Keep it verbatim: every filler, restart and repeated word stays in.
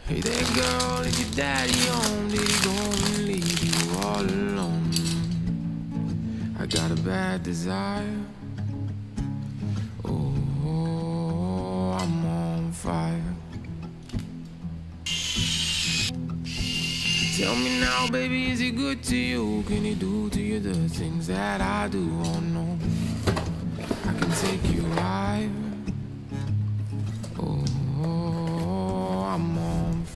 Hey there, girl, is your daddy home? Did he go and leave you all alone? I got a bad desire. Oh, I'm on fire. Tell me now, baby, is he good to you? Can he do to you the things that I do? Oh no,